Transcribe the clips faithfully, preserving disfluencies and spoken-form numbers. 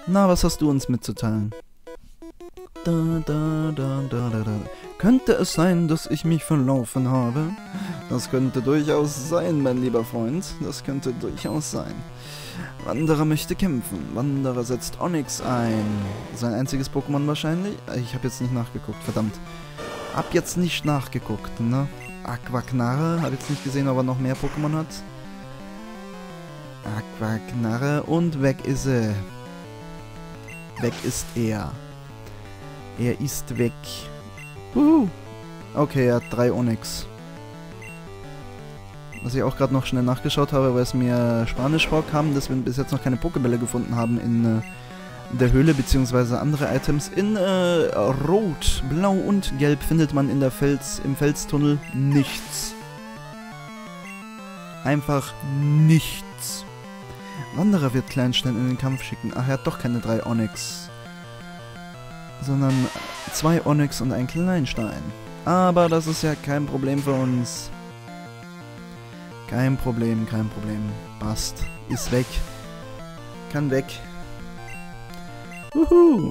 Na, was hast du uns mitzuteilen? Da, da, da, da, da, da. Könnte es sein, dass ich mich verlaufen habe? Das könnte durchaus sein, mein lieber Freund. Das könnte durchaus sein. Wanderer möchte kämpfen. Wanderer setzt Onyx ein. Sein einziges Pokémon wahrscheinlich? Ich habe jetzt nicht nachgeguckt, verdammt. Hab jetzt nicht nachgeguckt, ne? Aquaknarre. Hab jetzt nicht gesehen, ob er noch mehr Pokémon hat. Aquaknarre und weg ist er. Weg ist er. Er ist weg. Uhu. Okay, er hat drei Onyx. Was ich auch gerade noch schnell nachgeschaut habe, weil es mir Spanisch vorkam, dass wir bis jetzt noch keine Pokébälle gefunden haben in äh, der Höhle, beziehungsweise andere Items. In äh, Rot, Blau und Gelb findet man in der Fels, im Felstunnel nichts. Einfach nichts. Wanderer wird Kleinstein in den Kampf schicken. Ach, er hat doch keine drei Onyx. Sondern zwei Onyx und ein Kleinstein. Aber das ist ja kein Problem für uns. Kein Problem, kein Problem. Passt. Ist weg. Kann weg. Uhu.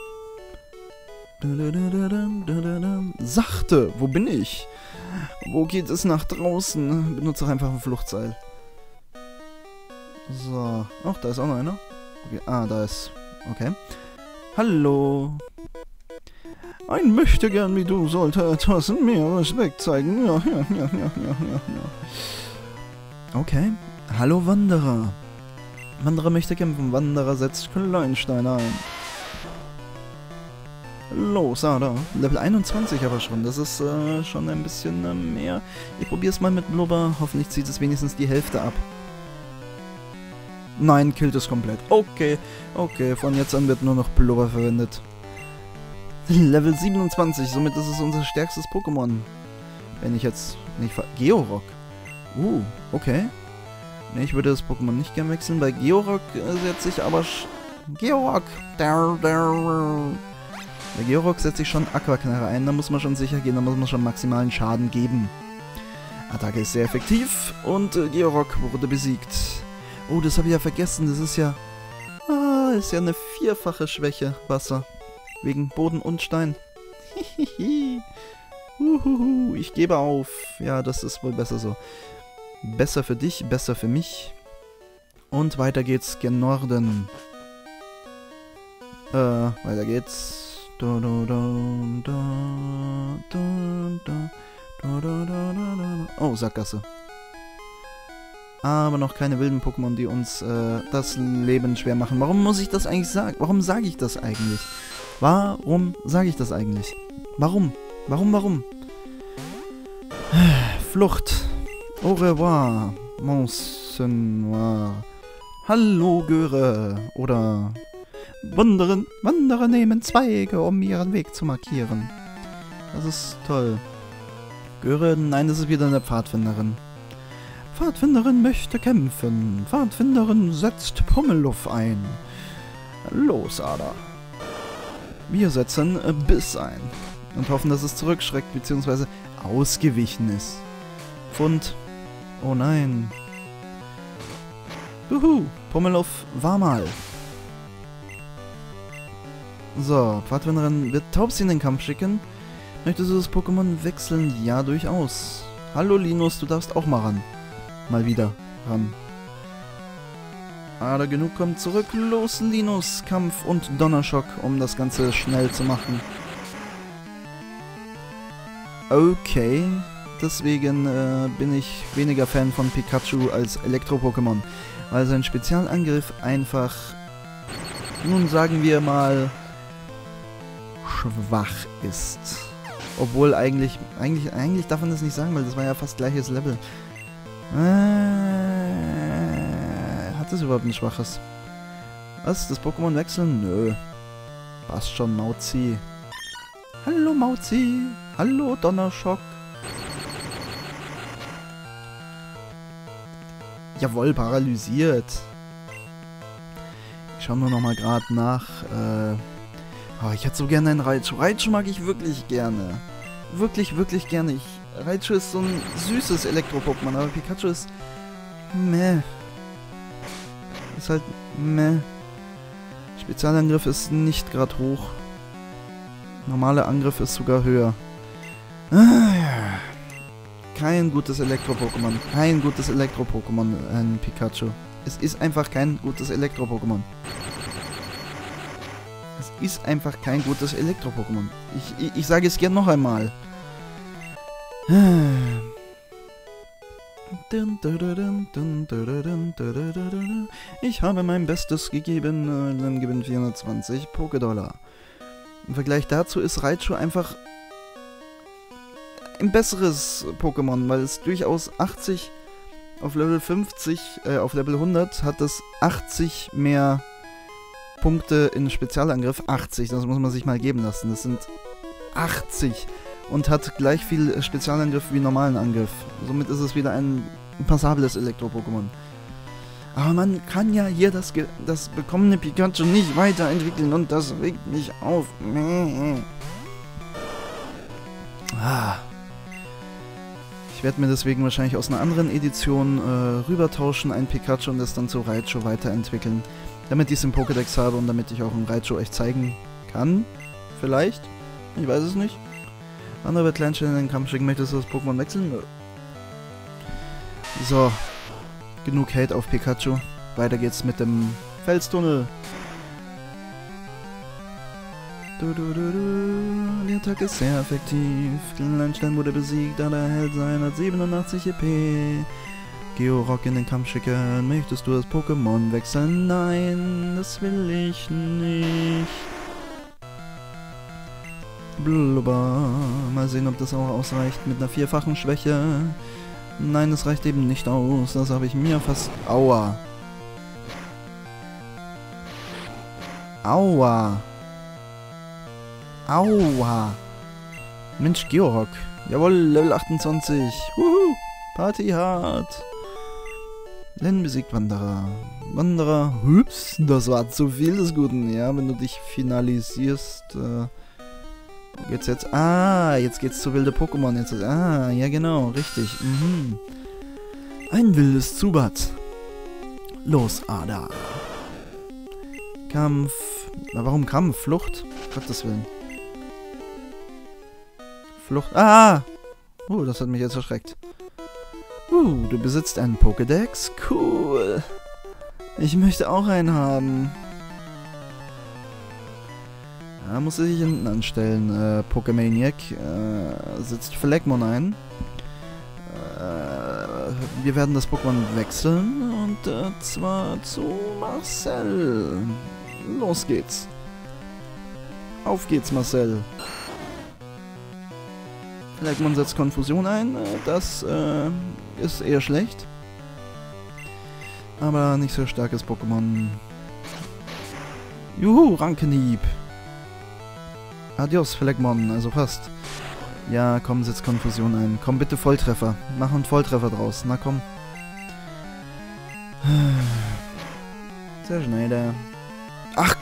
Sachte, wo bin ich? Wo geht es nach draußen? Benutze doch einfach ein Fluchtseil. So. Ach, da ist auch noch einer. Okay. Ah, da ist. Okay. Hallo. Ein Möchtegern wie du sollte etwas mehr Respekt zeigen. Ja, ja, ja, ja, ja, ja, ja. Okay. Hallo Wanderer. Wanderer möchte kämpfen. Wanderer setzt Kleinstein ein. Los, ah, da. Level einundzwanzig aber schon. Das ist äh, schon ein bisschen äh, mehr. Ich probiere es mal mit Blubber. Hoffentlich zieht es wenigstens die Hälfte ab. Nein, killt es komplett. Okay, okay. Von jetzt an wird nur noch Blubber verwendet. Level siebenundzwanzig. Somit ist es unser stärkstes Pokémon. Wenn ich jetzt nicht ver... Georock. Uh, okay. Ne, ich würde das Pokémon nicht gern wechseln. Bei Georock äh, setze ich aber... Georock! Der, der. Bei Georock setze ich schon Aquaknarre ein. Da muss man schon sicher gehen. Da muss man schon maximalen Schaden geben. Attacke ist sehr effektiv. Und äh, Georock wurde besiegt. Oh, das habe ich ja vergessen. Das ist ja... Ah, ist ja eine vierfache Schwäche. Wasser. Wegen Boden und Stein. Hihihi. Uhuhu, ich gebe auf. Ja, das ist wohl besser so. Besser für dich, besser für mich. Und weiter geht's gen Norden. Äh, weiter geht's. Da, da, da, da, da, da, da, da, da, da. Oh, Sackgasse. Aber noch keine wilden Pokémon, die uns äh, das Leben schwer machen. Warum muss ich das eigentlich sagen? Warum sage ich das eigentlich? Warum sage ich das eigentlich? Warum? Warum, warum? Flucht. Au revoir, Monsieur. Hallo, Göre. Oder Wanderer, Wanderer nehmen Zweige, um ihren Weg zu markieren. Das ist toll. Göre, nein, das ist wieder eine Pfadfinderin. Pfadfinderin möchte kämpfen. Pfadfinderin setzt Pummeluff ein. Los, Ada. Wir setzen Biss ein. Und hoffen, dass es zurückschreckt, beziehungsweise ausgewichen ist. Pfund. Oh nein. Juhu. Pummeluff war mal. So, Pfadfinderin wird Taubsi in den Kampf schicken. Möchtest du das Pokémon wechseln? Ja, durchaus. Hallo Linus, du darfst auch mal ran. Mal wieder ran. Aber genug kommt zurück. Los, Linus. Kampf und Donnerschock, um das Ganze schnell zu machen. Okay. Deswegen äh, bin ich weniger Fan von Pikachu als Elektro-Pokémon. Weil sein Spezialangriff einfach, nun sagen wir mal, schwach ist. Obwohl eigentlich, eigentlich, eigentlich darf man das nicht sagen, weil das war ja fast gleiches Level. Äh, hat das überhaupt ein schwaches? Was? Das Pokémon wechseln? Nö. Passt schon, Mauzi. Hallo Mauzi. Hallo Donnerschock. Jawohl, paralysiert. Ich schaue nur noch mal gerade nach. Äh, oh, ich hätte so gerne einen Raichu. Raichu mag ich wirklich gerne. Wirklich, wirklich gerne. Ich, Raichu ist so ein süßes Elektro-Pokémon, aber Pikachu ist... Meh. Ist halt... Meh. Spezialangriff ist nicht gerade hoch. Normaler Angriff ist sogar höher. Ah, ja. Kein gutes Elektro-Pokémon. Kein gutes Elektro-Pokémon, ein Pikachu. Es ist einfach kein gutes Elektro-Pokémon. Es ist einfach kein gutes Elektro-Pokémon. Ich, ich, ich sage es gern noch einmal. Ich habe mein Bestes gegeben, dann gewinnen vierhundertzwanzig Pokédollar. Im Vergleich dazu ist Raichu einfach ein besseres Pokémon, weil es durchaus achtzig auf Level fünfzig, äh, auf Level hundert hat es achtzig mehr Punkte in Spezialangriff. achtzig, das muss man sich mal geben lassen. Das sind achtzig und hat gleich viel Spezialangriff wie normalen Angriff. Somit ist es wieder ein passables Elektro-Pokémon. Aber man kann ja hier das, das bekommene Pikachu nicht weiterentwickeln und das regt mich auf. Ah. Ich werde mir deswegen wahrscheinlich aus einer anderen Edition äh, rübertauschen, ein Pikachu, und das dann zu Raichu weiterentwickeln. Damit ich es im Pokédex habe und damit ich auch einen Raichu euch zeigen kann. Vielleicht. Ich weiß es nicht. Andere wird Kleinstein in den Kampf schicken. Möchtest du das Pokémon wechseln? So. Genug Hate auf Pikachu. Weiter geht's mit dem Felstunnel. Du, du, du, du. Die Attacke ist sehr effektiv. Kleinstein wurde besiegt, aber er hält zweihundertsiebenundachtzig E P. Georock in den Kampf schicken. Möchtest du das Pokémon wechseln? Nein, das will ich nicht. Blubber. Mal sehen, ob das auch ausreicht mit einer vierfachen Schwäche. Nein, das reicht eben nicht aus. Das habe ich mir fast... Aua. Aua. Aua. Mensch, Georock. Jawohl, Level achtundzwanzig. Wuhu. Party hart. Len besiegt Wanderer. Wanderer. Hups, das war zu viel des Guten. Ja, wenn du dich finalisierst... Äh Wo geht's jetzt? Ah, jetzt geht's zu wilde Pokémon. Jetzt, ah, ja genau, richtig. Mhm. Ein wildes Zubat. Los, Ada. Kampf. Na, warum Kampf? Flucht? Gottes Willen. Flucht. Ah! Oh, das hat mich jetzt erschreckt. Uh, du besitzt einen Pokédex? Cool. Ich möchte auch einen haben. Da muss er sich hinten anstellen. Äh, Pokémaniac äh, setzt Phlegmon ein. Äh, wir werden das Pokémon wechseln und äh, zwar zu Marcel. Los geht's. Auf geht's, Marcel. Phlegmon setzt Konfusion ein. Das äh, ist eher schlecht. Aber nicht so starkes Pokémon. Juhu, Rankenhieb. Adios, Phlegmon, also fast. Ja, komm, setz Konfusion ein. Komm, bitte Volltreffer. Mach einen Volltreffer draus. Na komm. Sehr schnell, der. Ach!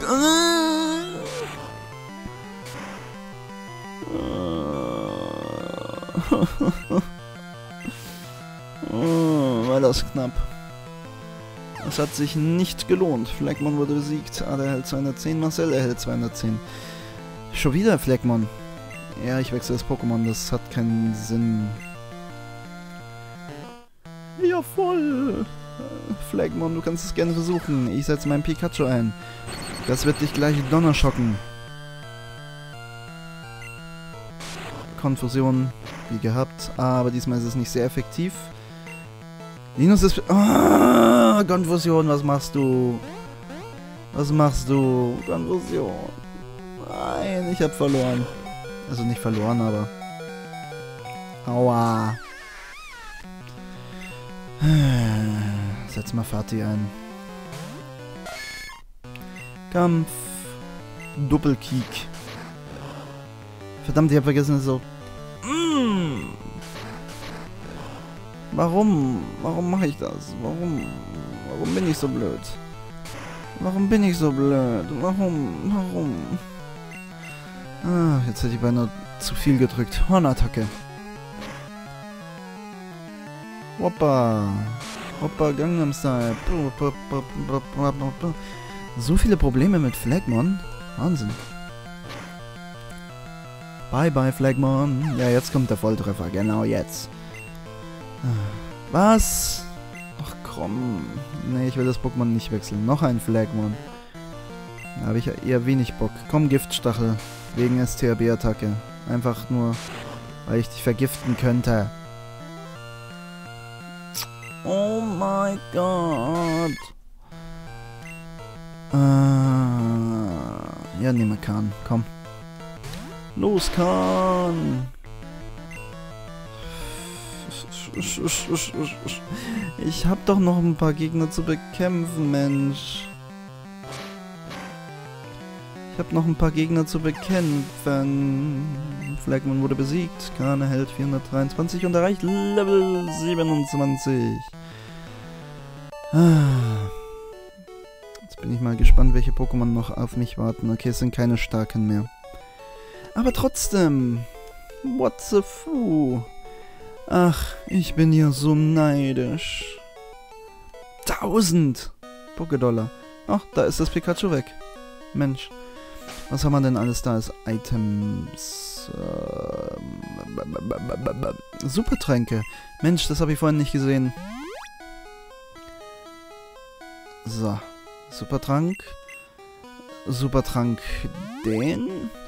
Oh, war das knapp. Es hat sich nicht gelohnt. Phlegmon wurde besiegt. Ada erhält zweihundertzehn, Marcel erhält zweihundertzehn. Schon wieder Phlegmon. Ja, ich wechsle das Pokémon, das hat keinen Sinn. Ja, voll. Phlegmon, du kannst es gerne versuchen. Ich setze meinen Pikachu ein. Das wird dich gleich donnerschocken. Konfusion, wie gehabt. Aber diesmal ist es nicht sehr effektiv. Linus ist... Ah, Konfusion, was machst du? Was machst du? Konfusion. Nein, ich hab verloren. Also nicht verloren, aber... Aua. Setz mal Fatih ein. Kampf. Doppelkick. Verdammt, ich hab vergessen, so... Mm. Warum? Warum mache ich das? Warum? Warum bin ich so blöd? Warum bin ich so blöd? Warum? Warum? Ah, jetzt hätte ich beinahe zu viel gedrückt. Hornattacke. Hoppa. Hoppa, Gangnam Style. So viele Probleme mit Flagmon. Wahnsinn. Bye bye Flagmon. Ja, jetzt kommt der Volltreffer. Genau jetzt. Was? Ach komm. Nee, ich will das Pokémon nicht wechseln. Noch ein Flagmon. Da habe ich ja eher wenig Bock. Komm, Giftstachel. Wegen S T R B-Attacke. Einfach nur, weil ich dich vergiften könnte. Oh mein Gott. Äh, ja, nehmen wir Kahn. Komm. Los, Kahn. Ich hab doch noch ein paar Gegner zu bekämpfen, Mensch. Ich hab noch ein paar Gegner zu bekämpfen. Flagmon wurde besiegt. Kahn erhält vierhundertdreiundzwanzig und erreicht Level siebenundzwanzig. Jetzt bin ich mal gespannt, welche Pokémon noch auf mich warten. Okay, es sind keine starken mehr. Aber trotzdem. What the fu? Ach, ich bin ja so neidisch. Tausend Pokédollar. Ach, da ist das Pikachu weg. Mensch. Was haben wir denn alles da als Items? Äh, Supertränke. Mensch, das habe ich vorhin nicht gesehen. So. Supertrank. Supertrank den.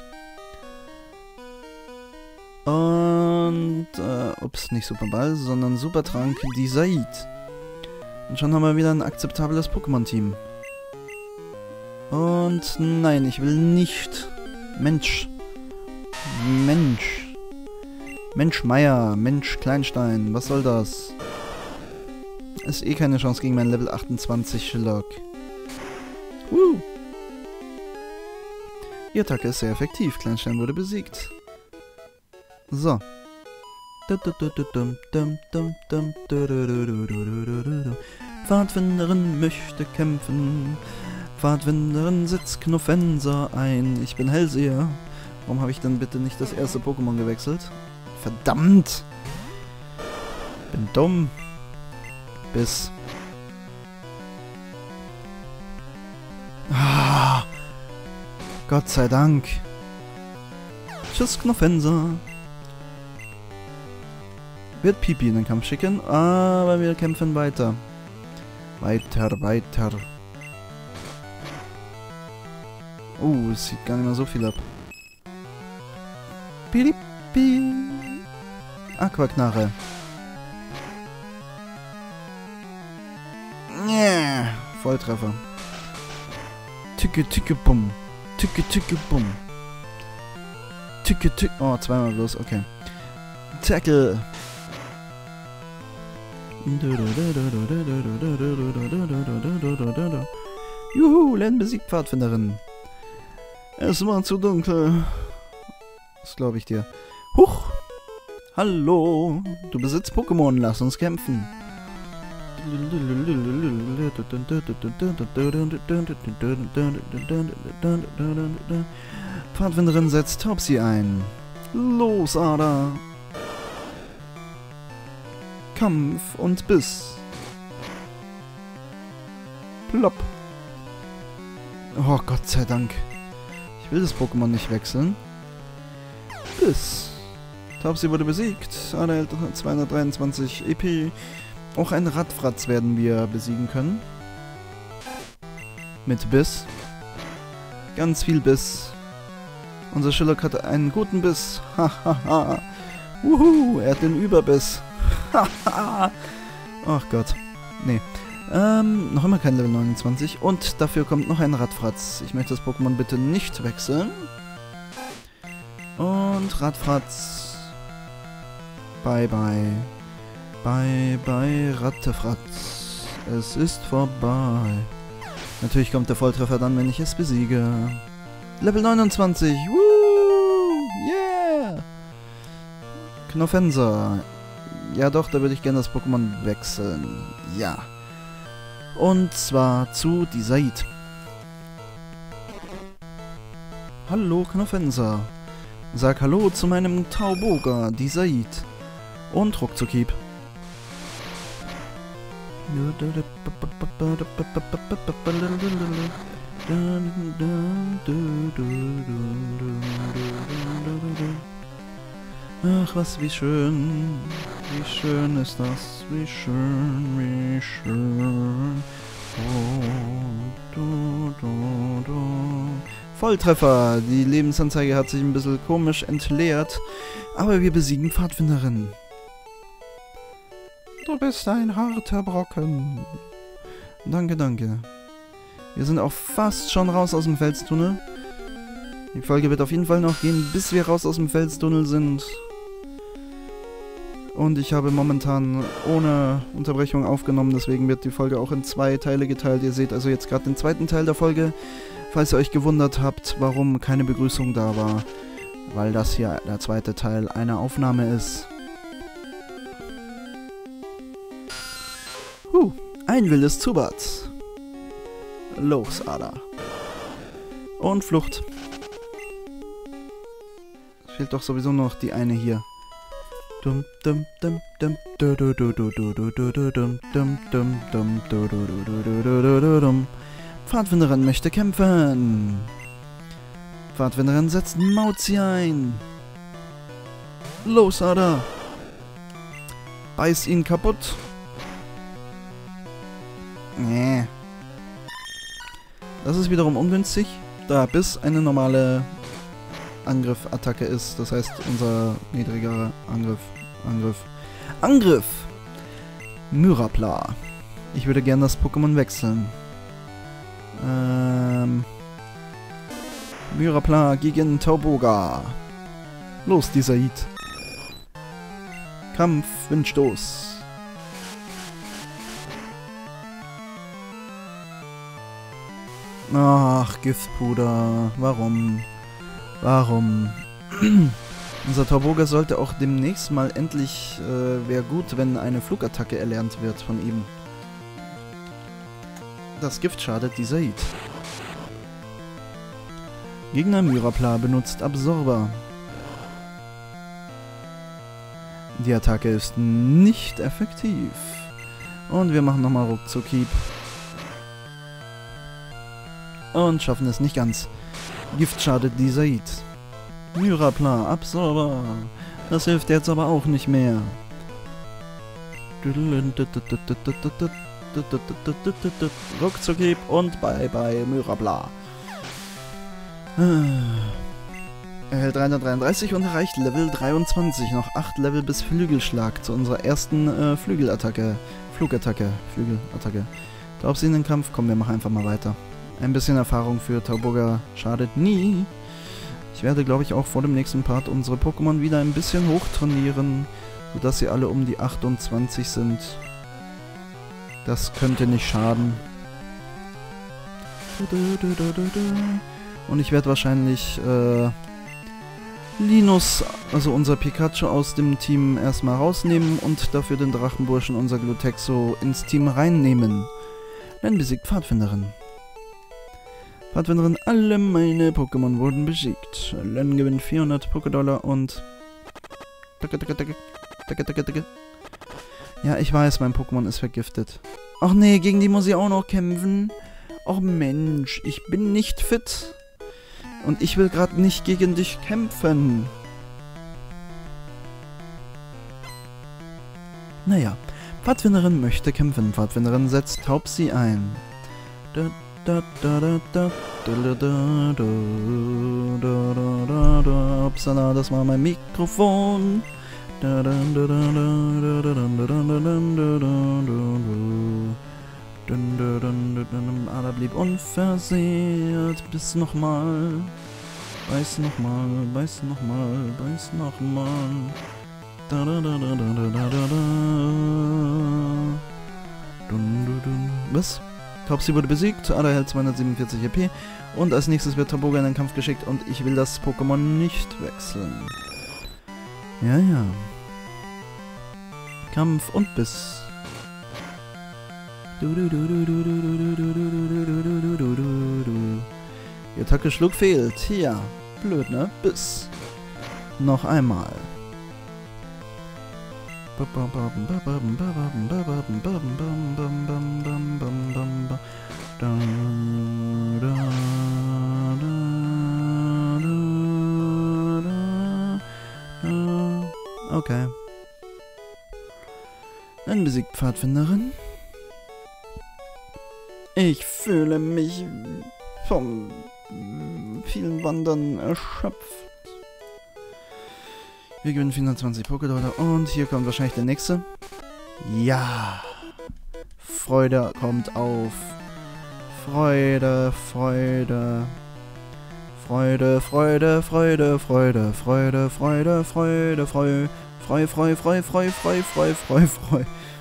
Und, äh, ups, nicht Superball, sondern Supertrank Desaid. Und schon haben wir wieder ein akzeptables Pokémon-Team. Und nein, ich will nicht. Mensch. Mensch. Mensch Meier. Mensch Kleinstein. Was soll das? Ist eh keine Chance gegen meinen Level achtundzwanzig Schillock. Woo. Die Attacke ist sehr effektiv. Kleinstein wurde besiegt. So. Pfadfinderin möchte kämpfen. Pfadfinderin setzt Knofenser ein. Ich bin Hellseher. Warum habe ich denn bitte nicht das erste Pokémon gewechselt? Verdammt! Bin dumm. Bis. Ah, Gott sei Dank. Tschüss, Knofenser. Wird Pipi in den Kampf schicken, aber wir kämpfen weiter. Weiter, weiter. Oh, es sieht gar nicht mehr so viel ab. Piripi. Aquaknarre. Yeah. Volltreffer. Ticke, ticke, bumm. Ticke, ticke, bumm. Ticke, ticke. Oh, zweimal bloß, okay. Tackle. Juhu, Len besiegt Pfadfinderin. Es war zu dunkel. Das glaube ich dir. Huch! Hallo! Du besitzt Pokémon, lass uns kämpfen. Pfadfinderin setzt Topsy ein. Los, Ada! Kampf und Biss. Plopp. Oh, Gott sei Dank. Ich will das Pokémon nicht wechseln. Biss. Topsy wurde besiegt. Ada hält zweihundertdreiundzwanzig E P. Auch ein Radfratz werden wir besiegen können. Mit Biss. Ganz viel Biss. Unser Schillock hatte einen guten Biss. Hahaha. Wuhu, er hat den Überbiss. Haha. Ach Gott. Nee. Ähm, noch immer kein Level neunundzwanzig. Und dafür kommt noch ein Radfratz. Ich möchte das Pokémon bitte nicht wechseln. Und Radfratz. Bye bye. Bye bye Rattefratz. Es ist vorbei. Natürlich kommt der Volltreffer dann, wenn ich es besiege. Level neunundzwanzig. Woo! Yeah! Knofenser. Ja doch, da würde ich gerne das Pokémon wechseln. Ja. Und zwar zu Desaid. Hallo Knofenser. Sag Hallo zu meinem Tauboga, Desaid. Und Ruckzuckieb. Ach, was, wie schön, wie schön ist das, wie schön, wie schön. Oh, du, du, du. Volltreffer, die Lebensanzeige hat sich ein bisschen komisch entleert, aber wir besiegen Pfadfinderin. Du bist ein harter Brocken. Danke, danke. Wir sind auch fast schon raus aus dem Felstunnel. Die Folge wird auf jeden Fall noch gehen, bis wir raus aus dem Felstunnel sind. Und ich habe momentan ohne Unterbrechung aufgenommen, deswegen wird die Folge auch in zwei Teile geteilt. Ihr seht also jetzt gerade den zweiten Teil der Folge, falls ihr euch gewundert habt, warum keine Begrüßung da war. Weil das hier der zweite Teil einer Aufnahme ist. Huh, ein wildes Zubat. Los, Ada. Und Flucht. Es fehlt doch sowieso noch die eine hier. Dum dum dum dum du du du du du du du du dum dum dum dum du du du du du du du dum. Pfadfinderin möchte kämpfen. Pfadfinderin setzt Mauzi ein. Los, Ada. Beiß ihn kaputt. Nee. Das ist wiederum ungünstig, da Biss eine normale Angriff-Attacke ist. Das heißt, unser niedrigerer Angriff. Angriff. Angriff! Myrapla. Ich würde gerne das Pokémon wechseln. Ähm. Myrapla gegen Tauboga. Los, Desaid. Kampf, Windstoß. Ach, Giftpuder. Warum? Warum? Unser Tauboga sollte auch demnächst mal endlich, äh, wäre gut, wenn eine Flugattacke erlernt wird von ihm. Das Gift schadet Desaid. Gegner Myrapla benutzt Absorber. Die Attacke ist nicht effektiv. Und wir machen nochmal Ruckzuck-Hieb. Und schaffen es nicht ganz. Gift schadet Desaid. Myrapla, Absorber. Das hilft jetzt aber auch nicht mehr. Ruckzuck-Hieb und bye bye Myrapla. Er hält dreihundertdreiunddreißig und erreicht Level dreiundzwanzig. Noch acht Level bis Flügelschlag zu unserer ersten äh, Flügelattacke. Flugattacke. Flügelattacke. Glaubst du in den Kampf? Komm, wir machen einfach mal weiter. Ein bisschen Erfahrung für Tauboga schadet nie. Ich werde, glaube ich, auch vor dem nächsten Part unsere Pokémon wieder ein bisschen hochtrainieren, sodass sie alle um die achtundzwanzig sind. Das könnte nicht schaden. Und ich werde wahrscheinlich äh, Linus, also unser Pikachu, aus dem Team erstmal rausnehmen und dafür den Drachenburschen, unser Glutexo, ins Team reinnehmen. Dann besiegt Pfadfinderin. Pfadfinderin, alle meine Pokémon wurden besiegt. Len gewinnt vierhundert Pokédollar und... Ja, ich weiß, mein Pokémon ist vergiftet. Ach nee, gegen die muss ich auch noch kämpfen. Ach Mensch, ich bin nicht fit. Und ich will gerade nicht gegen dich kämpfen. Naja, Pfadfinderin möchte kämpfen. Pfadfinderin setzt Taubsi ein. Da, da, da, da, da, da, da, da, da, da, da. Upsala, das war mein Mikrofon. Da, da, da, da, da, da, da, da, da, da, da, Dun, dun, dun, dun, dun. Ada blieb unversehrt. Bis nochmal. Beiß nochmal, beiß nochmal, beiß nochmal. Da da da da da da da da da. Dun, dun, dun. Was? Taubsi wurde besiegt. Ada hält zweihundertsiebenundvierzig E P. Und als nächstes wird Tauboga in den Kampf geschickt. Und ich will das Pokémon nicht wechseln. Ja, ja. Kampf und Biss. Die Attacke Schluck fehlt. Ja, blöd, ne? Biss. Noch einmal. Okay. Ein besiegt Pfadfinderin. Ich fühle mich vom vielen Wandern erschöpft. Wir gewinnen vierhundertzwanzig Pokédollar und hier kommt wahrscheinlich der nächste. Ja. Freude kommt auf. Freude, Freude. Freude, Freude, Freude, Freude, Freude, Freude, Freude, Freude, Freu, Freu, Freu, Freu, Freu, Freu, Freu, Freu.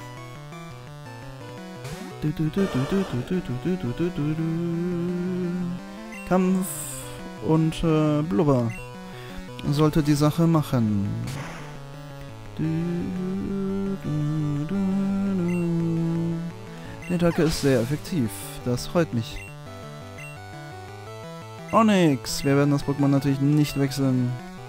Kampf und äh, Blubber sollte die Sache machen. Die Attacke ist sehr effektiv. Das freut mich. Onix! Wir werden das Pokémon natürlich nicht wechseln.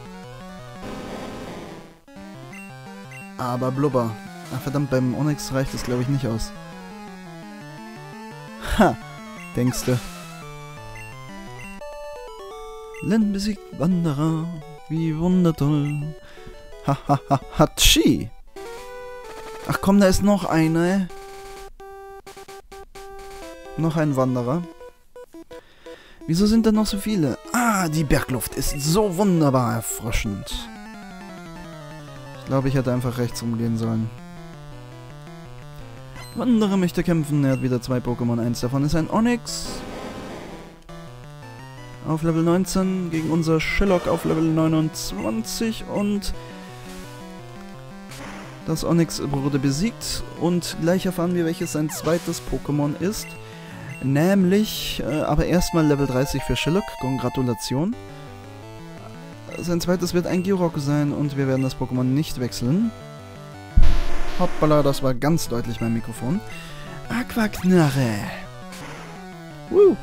Aber Blubber. Ach verdammt, beim Onix reicht es glaube ich nicht aus. Ha! Denkste. Len besiegt Wanderer. Wie wundertoll. Ha ha ha Hatschi! Ach komm, da ist noch eine. Noch ein Wanderer. Wieso sind da noch so viele? Ah, die Bergluft ist so wunderbar erfrischend. Ich glaube, ich hätte einfach rechts umgehen sollen. Wanderer möchte kämpfen. Er hat wieder zwei Pokémon. Eins davon ist ein Onix. Auf Level neunzehn gegen unser Shillock auf Level neunundzwanzig. Und das Onix wurde besiegt. Und gleich erfahren wir, welches sein zweites Pokémon ist. Nämlich, äh, aber erstmal Level dreißig für Shillock. Gratulation. Sein zweites wird ein Georock sein und wir werden das Pokémon nicht wechseln. Hoppala, das war ganz deutlich mein Mikrofon. Aquaknarre. Woo.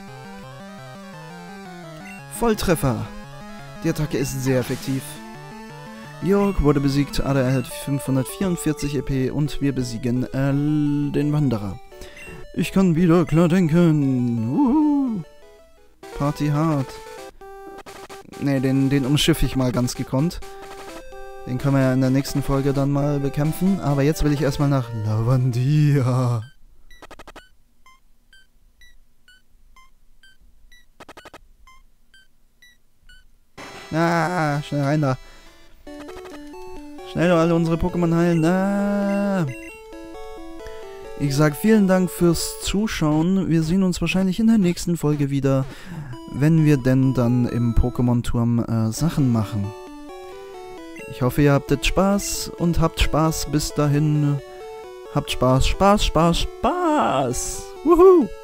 Volltreffer. Die Attacke ist sehr effektiv. Georock wurde besiegt, Ada erhält fünfhundertvierundvierzig E P und wir besiegen äh, den Wanderer. Ich kann wieder klar denken. Uhu. Party hard. Ne, den, den umschiffe ich mal ganz gekonnt. Den können wir ja in der nächsten Folge dann mal bekämpfen. Aber jetzt will ich erstmal nach Lavandia. Ah, schnell rein da. Schnell alle unsere Pokémon heilen. Ah. Ich sag vielen Dank fürs Zuschauen. Wir sehen uns wahrscheinlich in der nächsten Folge wieder, wenn wir denn dann im Pokémon-Turm äh, Sachen machen. Ich hoffe, ihr habt jetzt Spaß und habt Spaß bis dahin. Habt Spaß, Spaß, Spaß, Spaß. Wuhu!